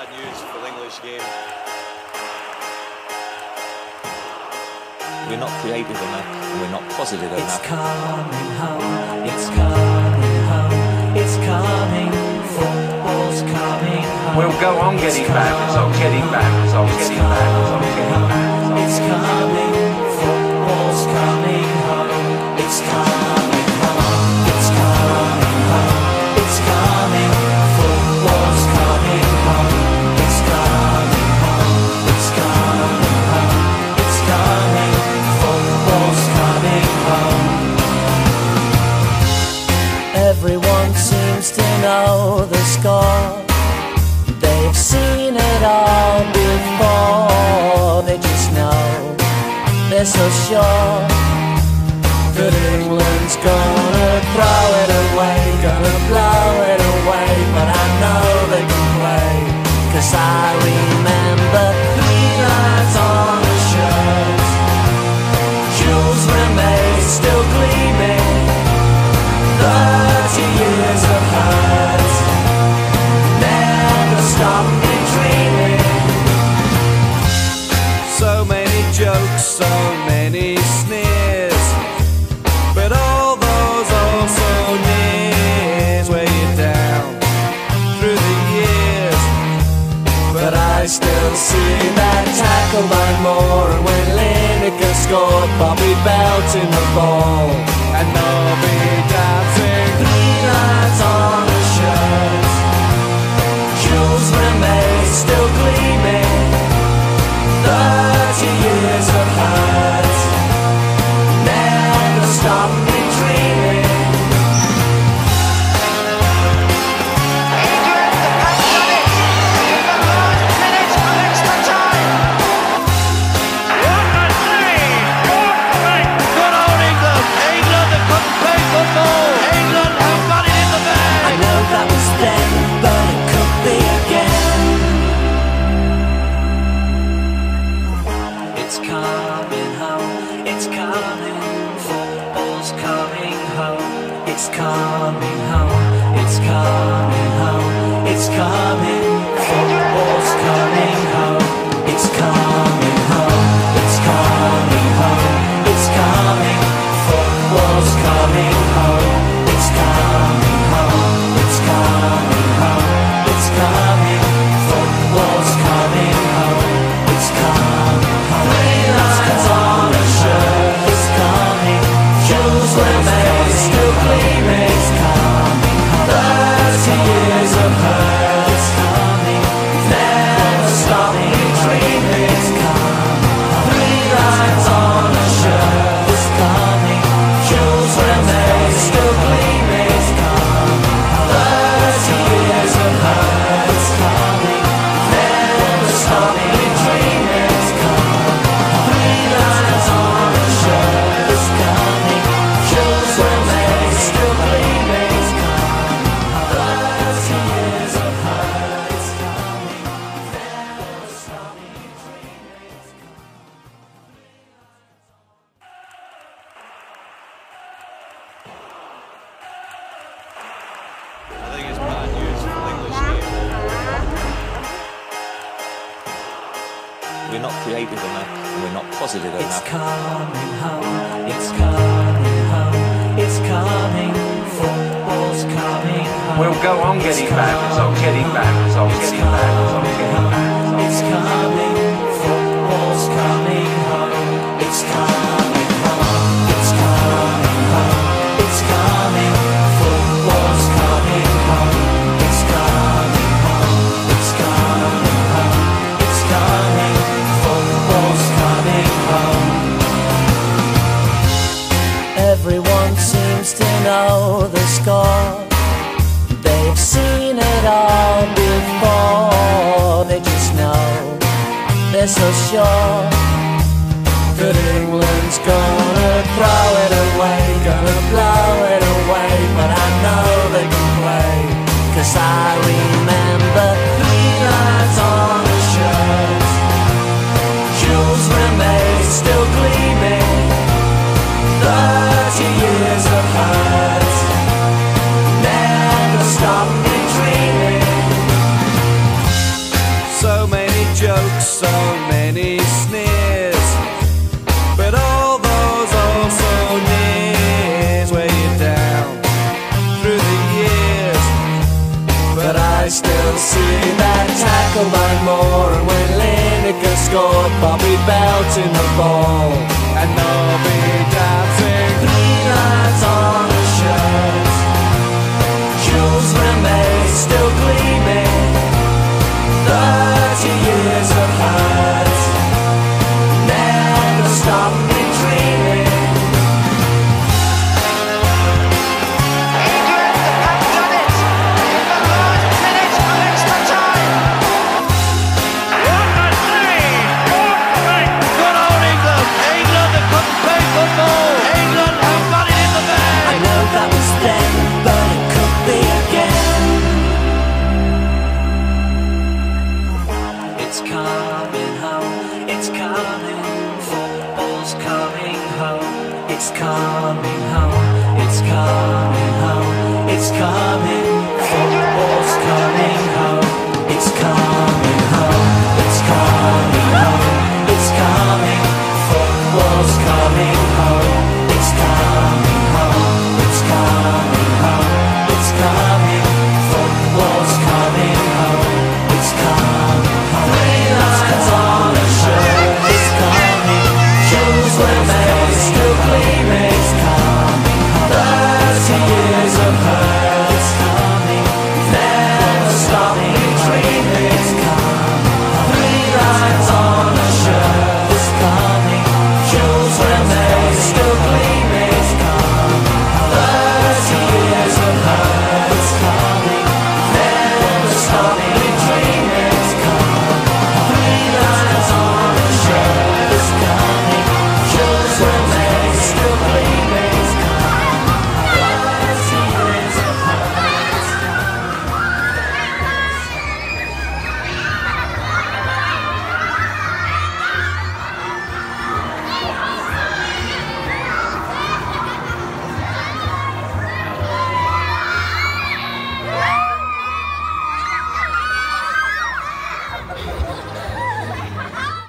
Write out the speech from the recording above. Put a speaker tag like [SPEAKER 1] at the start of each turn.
[SPEAKER 1] bad news for the English game.
[SPEAKER 2] We're not creative enough, and we're not positive enough.
[SPEAKER 3] It's coming home, it's coming home, it's coming, football's coming home.
[SPEAKER 4] We'll go on getting back, it's on getting back, it's on getting back, it's on getting back.
[SPEAKER 3] It's coming, football's coming home, it's coming home, it's coming home, it's coming, football's coming home, it's coming home, it's coming home, it's coming, football's coming home. Everyone seems to know the score. They've seen it all before. They just know, they're so sure that England's gonna throw it away, gonna blow it away. But I know they can play, 'cause I remember 3 lines on the shirt, Jules Rimet still gleaming, 30 years of hurt never stopped me dreaming.
[SPEAKER 1] So many jokes, so many sneers, but all those also nears weigh you down through the years.
[SPEAKER 3] But I still see that tackle by Moore, and when Lineker scored, Bobby belting the ball,
[SPEAKER 1] And Nobby dancing
[SPEAKER 3] 3 lines on a shirt, Jules Rimet still gleaming, 30 years of hurt never stopped me dreaming. I know that was then, but it could be again. It's coming home, it's coming, football's coming home. It's coming home, it's coming home, it's coming, football's coming home. It's coming home, it's coming home, it's coming, football's coming home. It's coming home, it's coming home, it's coming, football's coming home. It's coming home, 3 lines on a shirt. It's coming, Jules Rimet still gleaming. It's coming home, 30 years of hurt. It's coming, never stop me dreaming. It's coming home, 3 lines on a shirt. It's coming, Jules Rimet still gleaming. It's coming home, 30 years of hurt. It's coming, never stop me dreaming. It's coming home, 3 lines on a shirt. It's coming, Jules Rimet still gleaming. It's coming home, 30 years of hurt. It's coming, never stop me dreaming.
[SPEAKER 1] I think it's bad news for the English game.
[SPEAKER 2] We're not creative enough, and we're not positive
[SPEAKER 3] It's
[SPEAKER 2] enough.
[SPEAKER 3] coming home, it's coming home, it's coming, football's coming home.
[SPEAKER 4] We'll go on getting back, it's on getting back, it's on getting back, it's on getting back.
[SPEAKER 3] It's coming, football's coming home. It's coming home, it's coming home, it's coming, football's coming home. It's coming home, it's coming home, it's coming, football's coming home. Everyone seems to know the score. They've seen it all before. They just know, they're so sure that England's gonna throw it away, gonna blow it away. But I know they can play, 'cause I remember 3 lines on a shirt, Jules Rimet still gleaming, 30 years of hurt never stopped me dreaming.
[SPEAKER 1] see that tackle by Moore, and when Lineker scored, Bobby Belt in the ball, and Nobby dancing. 3 lines on a shirt, Jules Rimet still gleaming. 30 years of hurt never stopped me dreaming. It's coming home, it's coming home, it's coming, football's coming